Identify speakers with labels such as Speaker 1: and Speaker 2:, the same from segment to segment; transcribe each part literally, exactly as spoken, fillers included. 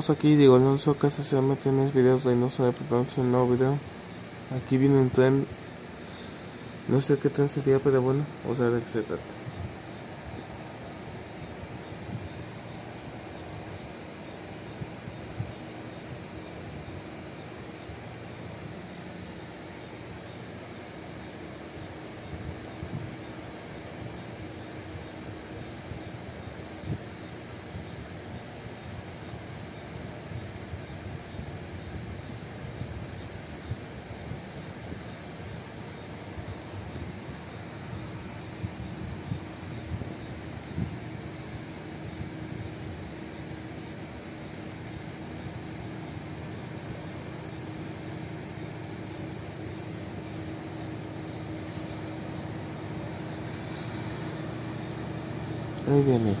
Speaker 1: estamos aquí, Diego Alonso, Casa se llama Tienes videos de no sabe, preparamos un nuevo video. Aquí viene un tren, no sé qué tren sería, pero bueno, o sea, de qué se trata. Ahí viene.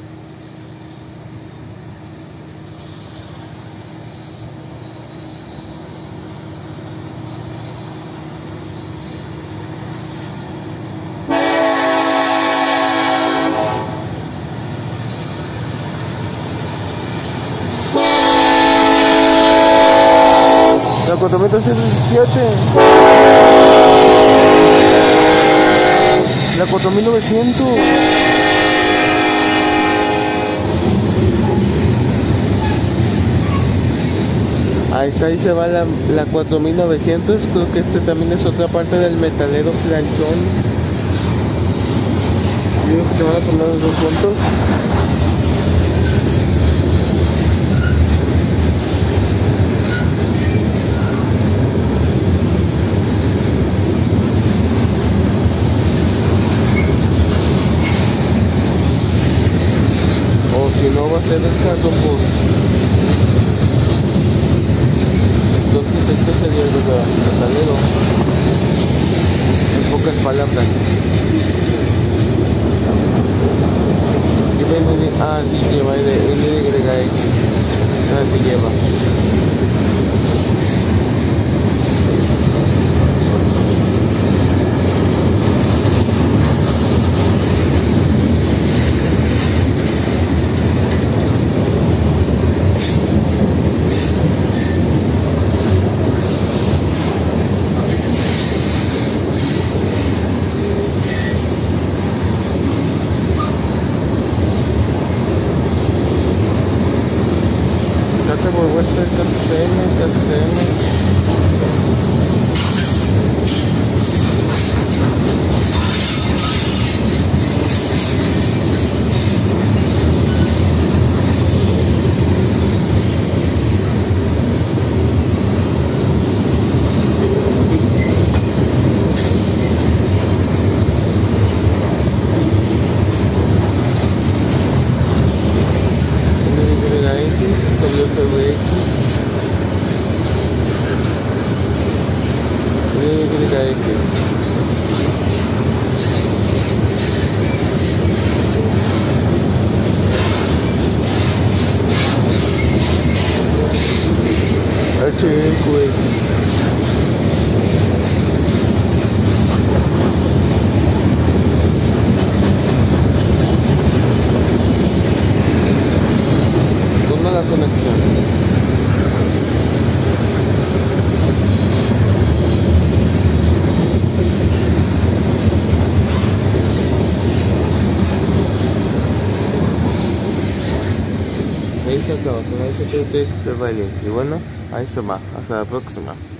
Speaker 1: La cuatro mil doscientos diecisiete. La cuatro mil novecientos. Ahí está, ahí se va la, la cuatro mil novecientos. Creo que este también es otra parte del metalero planchón. Yo creo que te van a poner los dos puntos. O si no va a ser el caso, pues entonces este sería el metalero, en pocas palabras. Lleva N, ah, sí lleva N Y X, ah, sí lleva. Por Western, K C C M, K C C M. W F V X, Y X, H Q X. La conexión. Ahí se acaba, con ahí se te baile. Y bueno, ahí se va. Hasta la próxima.